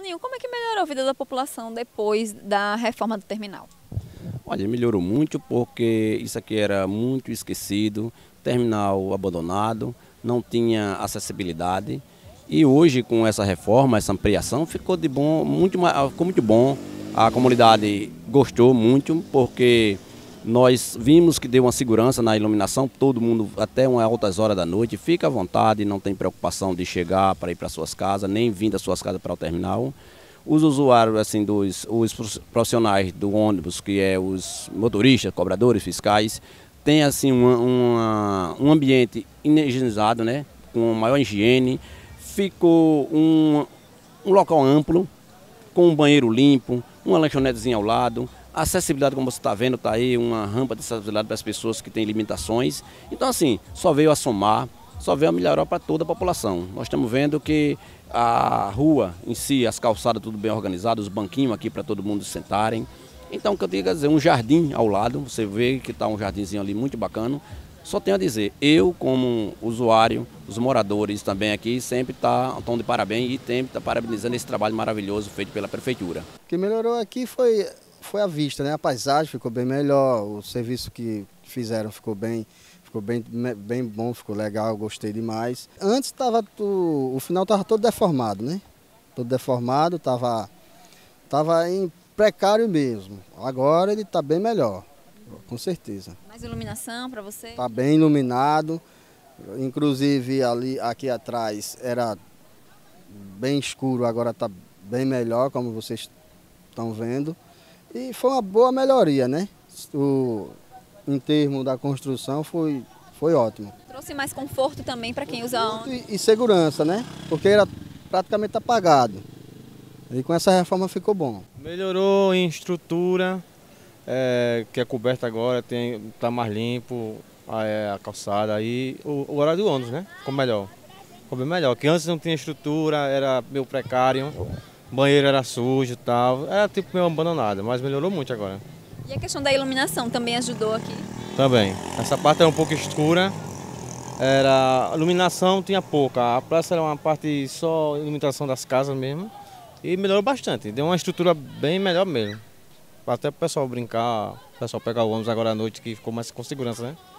Toninho, como é que melhorou a vida da população depois da reforma do terminal? Olha, melhorou muito porque isso aqui era muito esquecido, terminal abandonado, não tinha acessibilidade. E hoje, com essa reforma, essa ampliação, ficou de bom, ficou muito bom. A comunidade gostou muito porque nós vimos que deu uma segurança na iluminação, todo mundo até umas altas horas da noite fica à vontade, não tem preocupação de chegar para ir para suas casas, nem vir das suas casas para o terminal. Os usuários, assim, os profissionais do ônibus, que é os motoristas, cobradores, fiscais, tem assim um ambiente higienizado, né, com maior higiene. Ficou um local amplo, com um banheiro limpo, uma lanchonetezinha ao lado. A acessibilidade, como você está vendo, está aí uma rampa de acessibilidade para as pessoas que têm limitações. Então, assim, só veio a somar, só veio a melhorar para toda a população. Nós estamos vendo que a rua em si, as calçadas tudo bem organizadas, os banquinhos aqui para todo mundo sentarem. Então, o que eu tenho a dizer, um jardim ao lado, você vê que está um jardinzinho ali muito bacana. Só tenho a dizer, eu como usuário, os moradores também aqui sempre estão de parabéns e sempre está parabenizando esse trabalho maravilhoso feito pela prefeitura. O que melhorou aqui foi a vista, né? A paisagem ficou bem melhor, o serviço que fizeram ficou bem bom, ficou legal, eu gostei demais. Antes o final estava todo deformado, né? Todo deformado, estava em precário mesmo. Agora ele está bem melhor, com certeza. Mais iluminação para você? Está bem iluminado, inclusive aqui atrás era bem escuro, agora está bem melhor, como vocês estão vendo. E foi uma boa melhoria, né? Em termos da construção foi ótimo. Trouxe mais conforto também para quem usa ônibus. E segurança, né? Porque era praticamente apagado. E com essa reforma ficou bom. Melhorou em estrutura, que é coberta agora, tá mais limpo a calçada. Aí o horário do ônibus, né? Ficou melhor. Ficou bem melhor, que antes não tinha estrutura, era meio precário, banheiro era sujo e tal, era tipo meio abandonado, mas melhorou muito agora. E a questão da iluminação também ajudou aqui? Também. Essa parte era um pouco escura, a iluminação tinha pouca, a praça era uma parte só iluminação das casas mesmo, e melhorou bastante, deu uma estrutura bem melhor mesmo. Até o pessoal brincar, o pessoal pegar o ônibus agora à noite, que ficou mais com segurança, né?